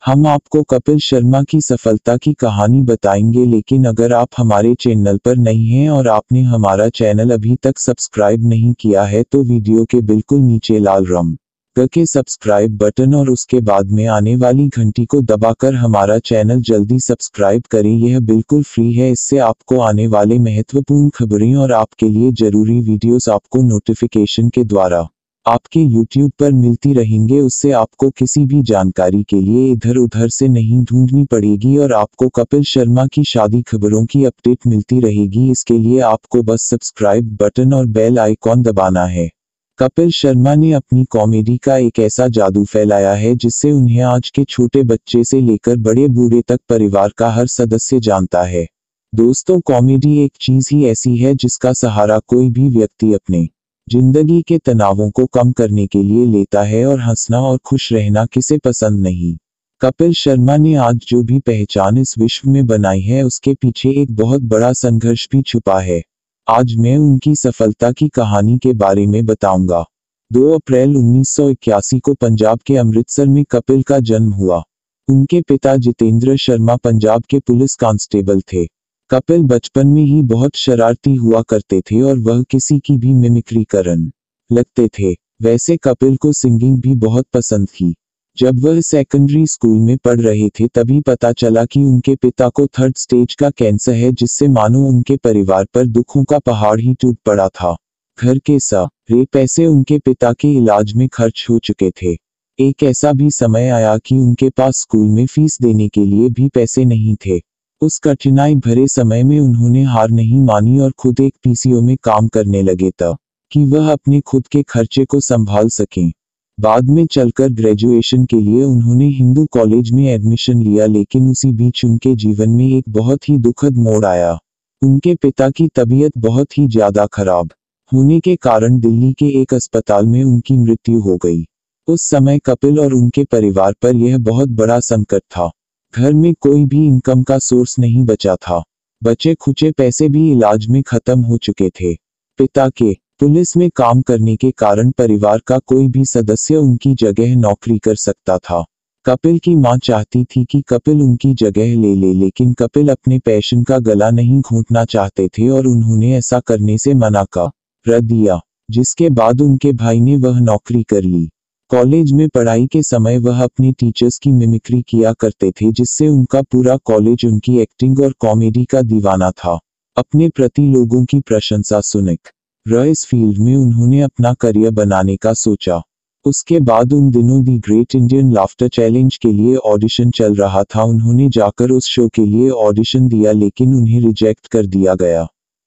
हम आपको कपिल शर्मा की सफलता की कहानी बताएंगे, लेकिन अगर आप हमारे चैनल पर नहीं हैं और आपने हमारा चैनल अभी तक सब्सक्राइब नहीं किया है तो वीडियो के बिल्कुल नीचे लाल रंग के सब्सक्राइब बटन और उसके बाद में आने वाली घंटी को दबाकर हमारा चैनल जल्दी सब्सक्राइब करें। यह बिल्कुल फ्री है। इससे आपको आने वाले महत्वपूर्ण खबरें और आपके लिए जरूरी वीडियोस आपको नोटिफिकेशन के द्वारा आपके YouTube पर मिलती रहेंगे। उससे आपको किसी भी जानकारी के लिए इधर उधर से नहीं ढूंढनी पड़ेगी और आपको कपिल शर्मा की शादी खबरों की अपडेट मिलती रहेगी। इसके लिए आपको बस सब्सक्राइब बटन और बेल आइकॉन दबाना है। कपिल शर्मा ने अपनी कॉमेडी का एक ऐसा जादू फैलाया है जिससे उन्हें आज के छोटे बच्चे से लेकर बड़े बूढ़े तक परिवार का हर सदस्य जानता है। दोस्तों, कॉमेडी एक चीज ही ऐसी है जिसका सहारा कोई भी व्यक्ति अपने जिंदगी के तनावों को कम करने के लिए लेता है, और हंसना और खुश रहना किसे पसंद नहीं। कपिल शर्मा ने आज जो भी पहचान इस विश्व में बनाई है उसके पीछे एक बहुत बड़ा संघर्ष भी छुपा है। आज मैं उनकी सफलता की कहानी के बारे में बताऊंगा। 2 अप्रैल 1981 को पंजाब के अमृतसर में कपिल का जन्म हुआ। उनके पिता जितेंद्र शर्मा पंजाब के पुलिस कांस्टेबल थे। कपिल बचपन में ही बहुत शरारती हुआ करते थे और वह किसी की भी मिमिक्री करने लगते थे। वैसे कपिल को सिंगिंग भी बहुत पसंद थी। जब वह सेकेंडरी स्कूल में पढ़ रहे थे तभी पता चला कि उनके पिता को 3rd स्टेज का कैंसर है, जिससे मानो उनके परिवार पर दुखों का पहाड़ ही टूट पड़ा था। घर के सारे पैसे उनके पिता के इलाज में खर्च हो चुके थे। एक ऐसा भी समय आया कि उनके पास स्कूल में फीस देने के लिए भी पैसे नहीं थे। उस कठिनाई भरे समय में उन्होंने हार नहीं मानी और खुद एक पीसीओ में काम करने लगे ताकि वह अपने खुद के खर्चे को संभाल सकें। बाद में चलकर ग्रेजुएशन के लिए उन्होंने हिंदू कॉलेज में एडमिशन लिया, लेकिन उसी बीच उनके जीवन में एक बहुत ही दुखद मोड़ आया। उनके पिता की तबीयत बहुत ही ज्यादा खराब होने के कारण दिल्ली के एक अस्पताल में उनकी मृत्यु हो गई। उस समय कपिल और उनके परिवार पर यह बहुत बड़ा संकट था। घर में कोई भी इनकम का सोर्स नहीं बचा था। बचे खुचे पैसे भी इलाज में खत्म हो चुके थे। पिता के पुलिस में काम करने के कारण परिवार का कोई भी सदस्य उनकी जगह नौकरी कर सकता था। कपिल की मां चाहती थी कि कपिल उनकी जगह ले ले, लेकिन कपिल अपने पैशन का गला नहीं घोंटना चाहते थे और उन्होंने ऐसा करने से मना कर दिया। जिसके बाद उनके भाई ने वह नौकरी कर ली। कॉलेज में पढ़ाई के समय वह अपने टीचर्स की मिमिक्री किया करते थे, जिससे उनका पूरा कॉलेज उनकी एक्टिंग और कॉमेडी का दीवाना था। अपने प्रति लोगों की प्रशंसा सुनकर इस फील्ड में उन्होंने अपना करियर बनाने का सोचा। उसके बाद उन दिनों the great Indian laughter challenge के लिए ऑडिशन चल रहा था। उन्होंने जाकर उस शो के लिए ऑडिशन दिया, लेकिन उन्हें रिजेक्ट कर दिया गया।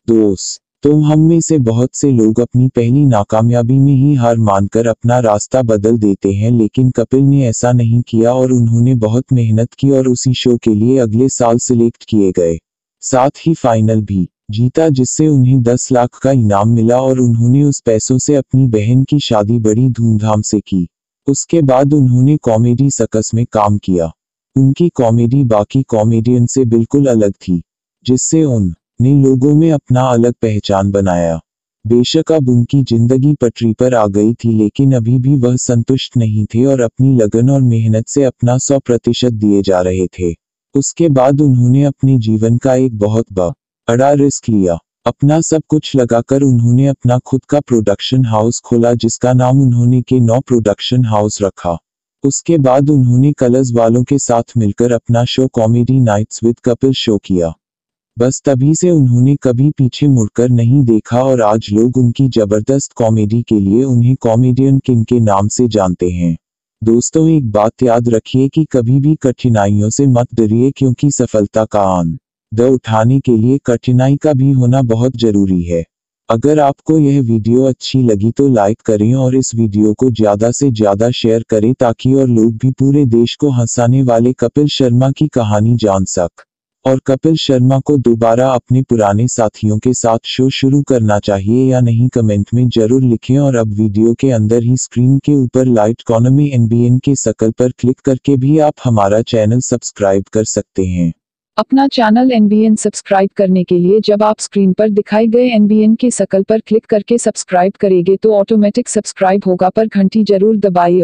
तो हम में से बहुत से लोग अपनी पहली नाकामयाबी में ही हार मानकर अपना रास्ता बदल देते हैं, लेकिन कपिल ने ऐसा नहीं किया और उन्होंने बहुत मेहनत की और उसी शो के लिए अगले साल सिलेक्ट किए गए। साथ ही फाइनल भी जीता, जिससे उन्हें 10 लाख का इनाम मिला और उन्होंने उस पैसों से अपनी बहन की शादी बड़ी धूमधाम से की। उसके बाद उन्होंने कॉमेडी सर्कस में काम किया। उनकी कॉमेडी बाकी कॉमेडियन से बिल्कुल अलग थी, जिससे ने लोगों में अपना अलग पहचान बनाया। बेशक अब उनकी जिंदगी पटरी पर आ गई थी, लेकिन अभी भी वह संतुष्ट नहीं थे और अपनी लगन और मेहनत से अपना 100% दिए जा रहे थे। उसके बाद उन्होंने अपने जीवन का एक बहुत बड़ा रिस्क लिया। अपना सब कुछ लगाकर उन्होंने अपना खुद का प्रोडक्शन हाउस खोला, जिसका नाम उन्होंने के9 प्रोडक्शन हाउस रखा। उसके बाद उन्होंने कलर्स वालों के साथ मिलकर अपना show comedy nights with Kapil show किया। बस तभी से उन्होंने कभी पीछे मुड़कर नहीं देखा और आज लोग उनकी जबरदस्त कॉमेडी के लिए उन्हें कॉमेडियन किंग के नाम से जानते हैं। दोस्तों, एक बात याद रखिए कि कभी भी कठिनाइयों से मत डरिए, क्योंकि सफलता का आनंद उठाने के लिए कठिनाई का भी होना बहुत जरूरी है। अगर आपको यह वीडियो अच्छी लगी तो लाइक करें और इस वीडियो को ज्यादा से ज्यादा शेयर करें, ताकि और लोग भी पूरे देश को हंसाने वाले कपिल शर्मा की कहानी जान सक। और कपिल शर्मा को दोबारा अपने पुराने साथियों के साथ शो शुरू करना चाहिए या नहीं, कमेंट में जरूर लिखें। और अब वीडियो के अंदर ही स्क्रीन के ऊपर लाइट कॉर्नर में एनबीएन के शकल पर क्लिक करके भी आप हमारा चैनल सब्सक्राइब कर सकते हैं। अपना चैनल एनबीएन सब्सक्राइब करने के लिए जब आप स्क्रीन पर दिखाए गए एनबीएन के शकल पर क्लिक करके सब्सक्राइब करेंगे तो ऑटोमेटिक सब्सक्राइब होगा, पर घंटी जरूर दबाइए और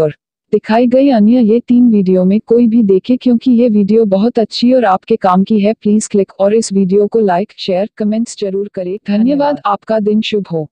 दिखाई गई अन्य ये 3 वीडियो में कोई भी देखे, क्योंकि ये वीडियो बहुत अच्छी और आपके काम की है। प्लीज क्लिक और इस वीडियो को लाइक, शेयर, कमेंट्स जरूर करें। धन्यवाद। आपका दिन शुभ हो।